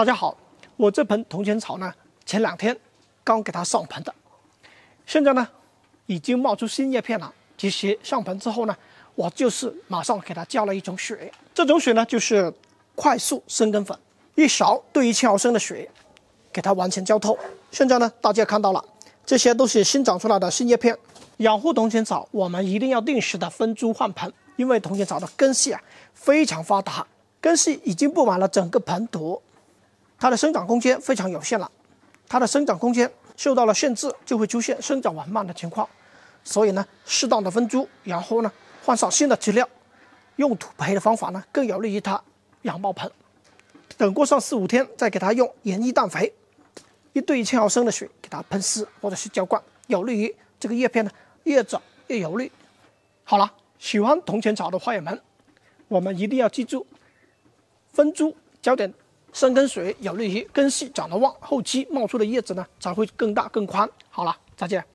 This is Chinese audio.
大家好，我这盆铜钱草呢，前2天刚给它上盆的，现在呢已经冒出新叶片了。其实上盆之后呢，我就是马上给它浇了一种水，这种水呢就是快速生根粉，1勺对1000毫升的水，给它完全浇透。现在呢，大家看到了，这些都是新长出来的新叶片。养护铜钱草，我们一定要定时的分株换盆，因为铜钱草的根系非常发达，根系已经布满了整个盆土。它的生长空间非常有限了，它的生长空间受到了限制，就会出现生长缓慢的情况。所以呢，适当的分株，然后呢换上新的饲料，用土培的方法呢更有利于它养爆盆。等过上4、5天，再给它用盐1氮肥，1对1000毫升的水给它喷施或者是浇灌，有利于这个叶片呢越长越有绿。好了，喜欢铜钱草的花友们，我们一定要记住，分株浇点生根水，有利于根系长得旺，后期冒出的叶子呢才会更大更宽。好了，再见。